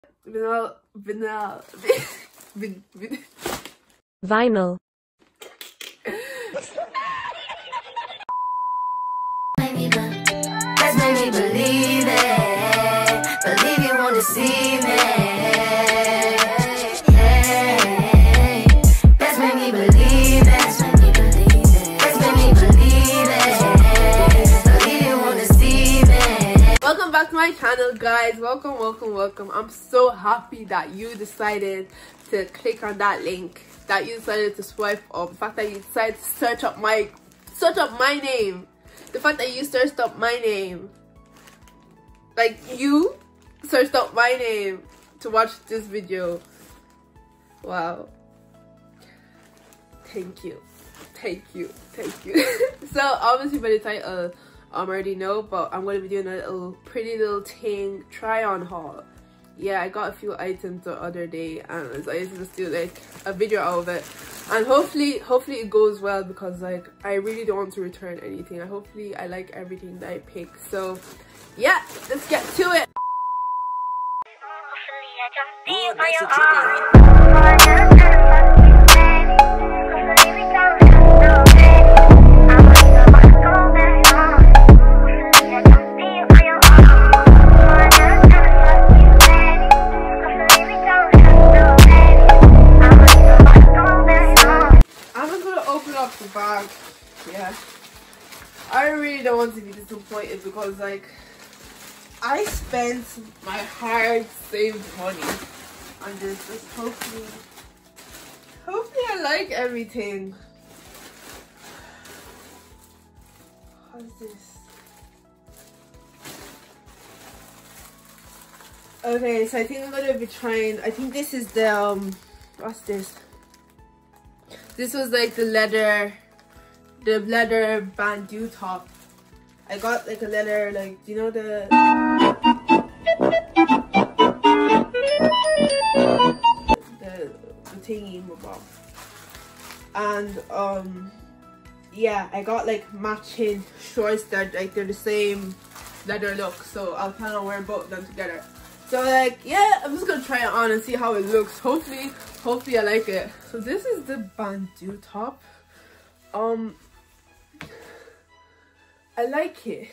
Vinyl. Let's make me believe it. Believe you want to see me. Hey, let's make me believe it. Let's make me believe it. Believe you want to see me. Welcome back to my channel, guys. Welcome. I'm so happy that you decided to click on that link, that you decided to swipe up, the fact that you decided to search up my name, the fact that you searched up my name, like you searched up my name to watch this video. Wow, thank you. So obviously by the title I already know, but I'm going to be doing a pretty little thing try on haul. Yeah, I got a few items the other day and I decided to just do like a video out of it, and hopefully it goes well, because like I really don't want to return anything. Hopefully I like everything that I pick. So yeah, let's get to it. Bag. Yeah, I really don't want to be disappointed, because like I spent my hard saved money on this. Just hopefully I like everything. What's this? Okay, so I think I'm gonna be trying, I think this is the what's this? This was like the leather bandeau top. I got like a leather, like, you know, the thingy above. And yeah, I got like matching shorts that like they're the same leather look, so I'll plan on wearing both of them together. So like, yeah, I'm just gonna try it on and see how it looks. Hopefully I like it. So this is the bandeau top. I like it,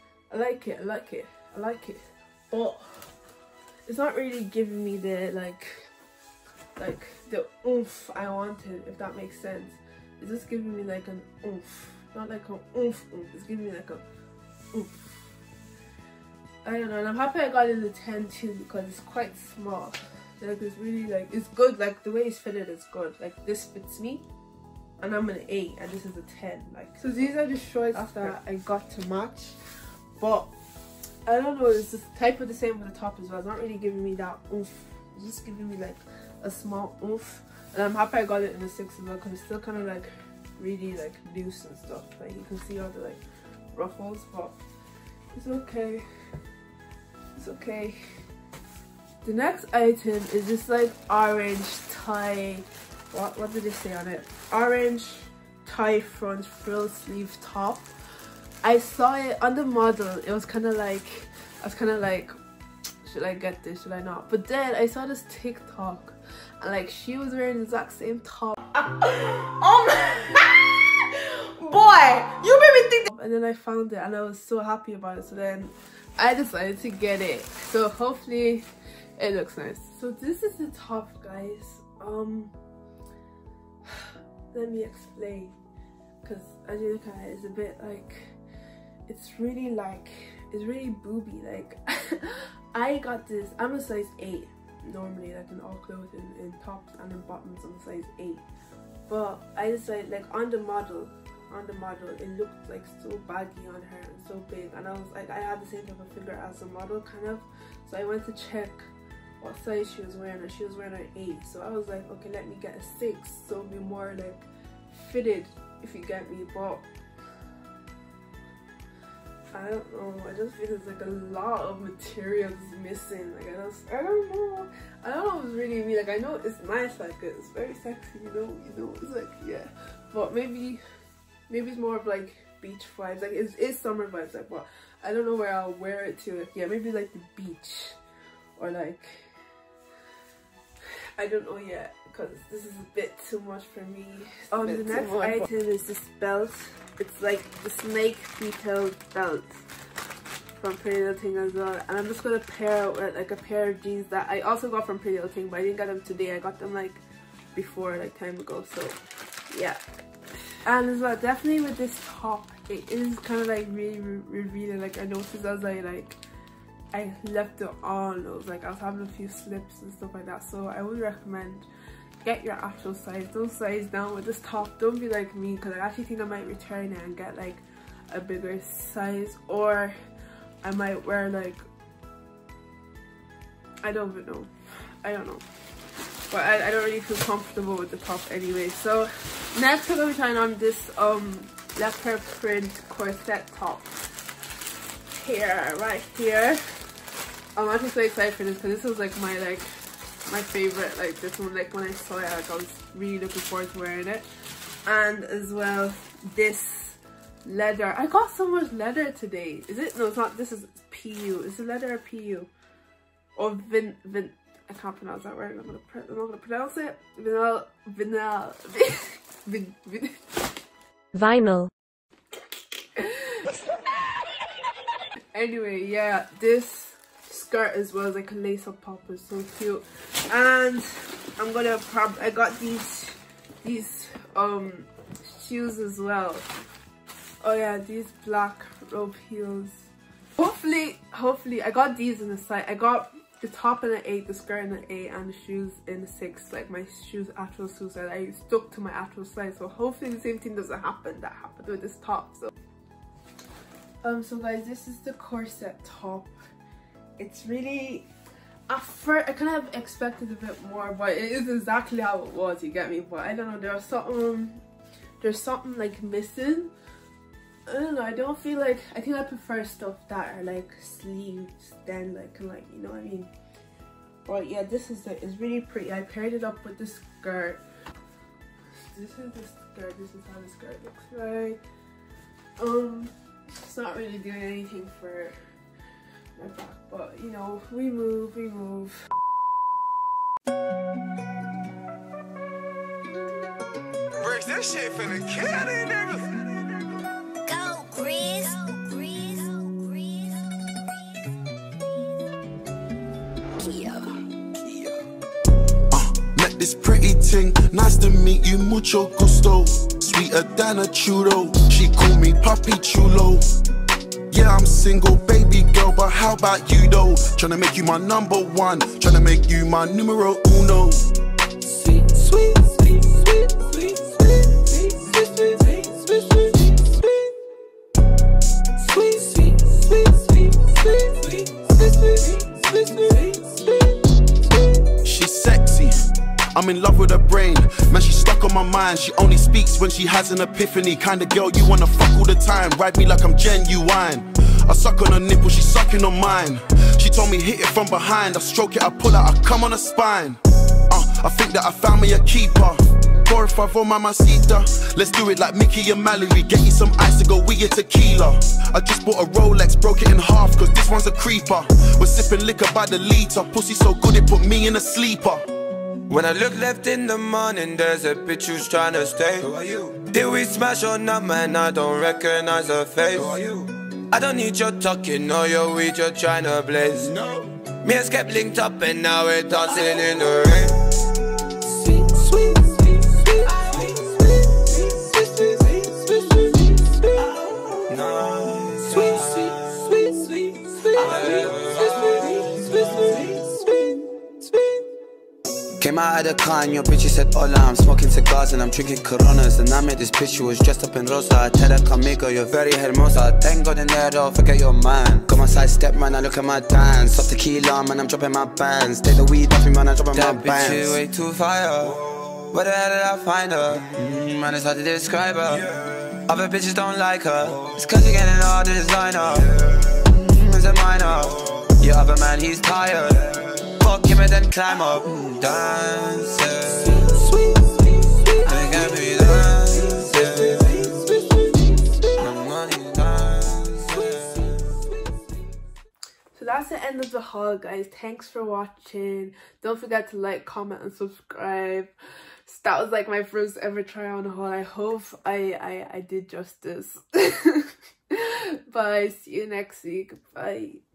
but it's not really giving me the like the oomph I wanted, if that makes sense. It's just giving me like an oomph, not like an oomph. It's giving me like a oomph. I don't know, and I'm happy I got it in the 10 too, because it's quite small. Like, it's really like, it's good, like the way it's fitted is good. Like this fits me, and I'm an 8 and this is a 10. Like, so these are the shorts that I got to match, but I don't know, it's just type of the same with the top as well. It's not really giving me that oomph, it's just giving me like a small oomph. And I'm happy I got it in the 6 as well, because it's still kind of like really like loose and stuff. Like you can see all the like ruffles, but it's okay. It's okay. The next item is this like orange tie, what did they say on it? Orange tie front frill sleeve top. I saw it on the model. It was kind of like, I was kind of like, should I get this, should I not? But then I saw this TikTok and like she was wearing the exact same top. Oh my boy, you made me think. And then I found it and I was so happy about it, so then I decided to get it. So hopefully it looks nice. So this is the top, guys. Let me explain, because as you look at it, it's a bit like, it's really booby. Like I got this, I'm a size 8 normally, like in all clothes, in tops and in bottoms I'm a size 8, but I decided, like on the model it looked like so baggy on her and so big, and I was like, I had the same type of figure as the model kind of, so I went to check what size she was wearing, and she was wearing an 8. So I was like, okay, let me get a 6, so it'll be more like fitted, if you get me. But I don't know, I just feel there's like a lot of materials missing. Like I don't know if it's really me. Like I know it's nice, like it's very sexy, you know, it's like, yeah, but maybe it's more of like beach vibes. Like it's summer vibes, like, but I don't know where I'll wear it to. Like, yeah, maybe like the beach, or like I don't know yet because this is a bit too much for me. The next item is this belt. It's like the snake detail belt from Pretty Little Thing as well, and I'm just gonna pair it with like a pair of jeans that I also got from Pretty Little Thing, but I didn't get them today. I got them like before, like time ago. So yeah. And as well, definitely with this top, it is kind of like really revealing. Like I noticed as I left it on, I was having a few slips and stuff like that. So I would recommend get your actual size. Don't size down with this top. Don't be like me, because I actually think I might return it and get like a bigger size, or I might wear like, I don't even know. I don't know. But I don't really feel comfortable with the top anyway. So next we're gonna be trying on this leopard print corset top here, right here. I'm actually so excited for this because this was like my favorite. Like this one, like when I saw it, like I was really looking forward to wearing it. And as well, this leather. I got so much leather today. Is it? No, it's not. This is PU. Is it leather or PU? Or I can't pronounce that word. I'm not gonna pronounce it. Vinyl. Anyway, yeah, this skirt as well is like a lace-up top. It's so cute. And I'm gonna I got these shoes as well. Oh yeah, these black rope heels. Hopefully I got these in the side. I got the top in an 8, the skirt in an 8, and the shoes in the 6. Like my shoes actual shoes, and I stuck to my actual size. So hopefully the same thing doesn't happen that happened with this top. So guys, this is the corset top. It's really, at first I kind of expected a bit more, but it is exactly how it was, you get me? But I don't know, there's something like missing. I don't know, I don't feel like, I think I prefer stuff that are like sleeves than like you know what I mean? But yeah, this is like, it's really pretty. I paired it up with the skirt. This is the skirt, this is how the skirt looks like. It's not really doing anything for my back, but you know, we move. Breaks that shit finna kill it, nigga. Met this pretty ting, nice to meet you, mucho gusto. Sweeter than a churro, she call me Papi Chulo. Yeah, I'm single, baby girl, but how about you though? Tryna make you my number one, tryna make you my numero uno. Sweet, sweet, sweet, sweet, sweet, she's sexy, I'm in love with her brain. Man, she's stuck on my mind. She only speaks when she has an epiphany. Kinda girl you wanna fuck all the time. Ride me like I'm genuine. I suck on her nipple, she's sucking on mine. She told me hit it from behind. I stroke it, I pull out, I come on her spine. I think that I found me a keeper. 4 or 5 on mamacita. Let's do it like Mickey and Mallory. Get you some ice to go with your tequila. I just bought a Rolex, broke it in half, cause this one's a creeper. We're sipping liquor by the litre. Pussy so good it put me in a sleeper. When I look left in the morning, there's a bitch who's tryna stay. Who are you? Did we smash or not, man? I don't recognize her face. Who are you? I don't need your talking or your weed, you're tryna blaze. No. Me and Skep linked up and now we're dancing in the rain. Sweet, sweet, sweet, sweet, came out of the car and your bitch said hola. I'm smoking cigars and I'm drinking Coronas. And I met this bitch who was dressed up in rosa. I tell her conmigo, you're very hermosa. Thank God in there though, forget your man. Got my side step man, I look at my dance. Off tequila man, I'm dropping my bands. Take the weed off me man, I'm dropping my bands. That bitch is way too fire. Where the hell did I find her? Man, it's hard to describe her. Other bitches don't like her. It's cause you're getting all the designer. It's a minor. Your other man, he's tired. Fuck him and then climb up. Dancing. Sweet, sweet, sweet. I got me dancing. My money dancing. So that's the end of the haul, guys. Thanks for watching. Don't forget to like, comment, and subscribe. So that was like my first ever try on haul. I hope I did justice. Bye. See you next week. Bye.